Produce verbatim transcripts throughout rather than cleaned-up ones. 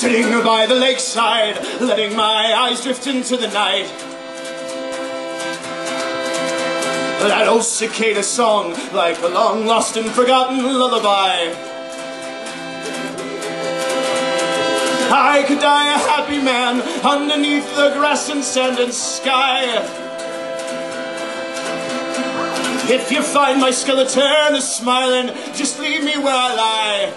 Sitting by the lakeside, letting my eyes drift into the night. That old cicada song, like a long lost and forgotten lullaby. I could die a happy man underneath the grass and sand and sky. If you find my skeleton is smiling, just leave me where I lie.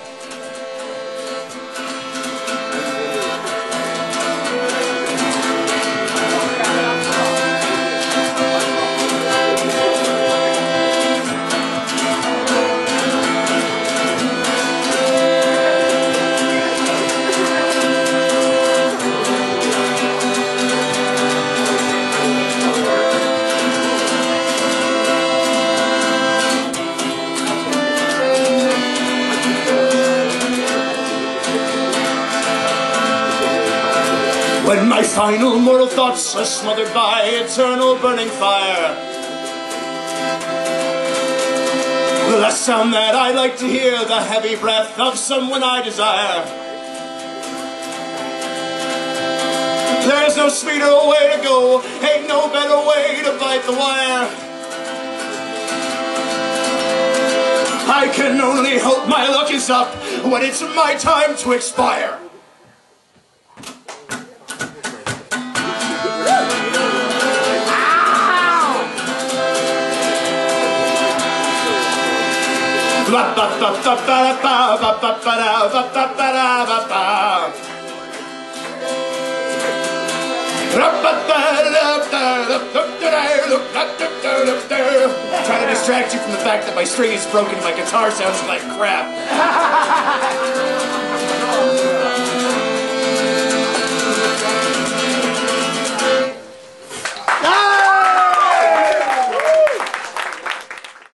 When my final mortal thoughts are smothered by eternal burning fire, the last sound that I like to hear, the heavy breath of someone I desire. There's no sweeter way to go, ain't no better way to bite the wire. I can only hope my luck is up when it's my time to expire. Trying to distract you from the fact that my string is broken and my guitar sounds like crap.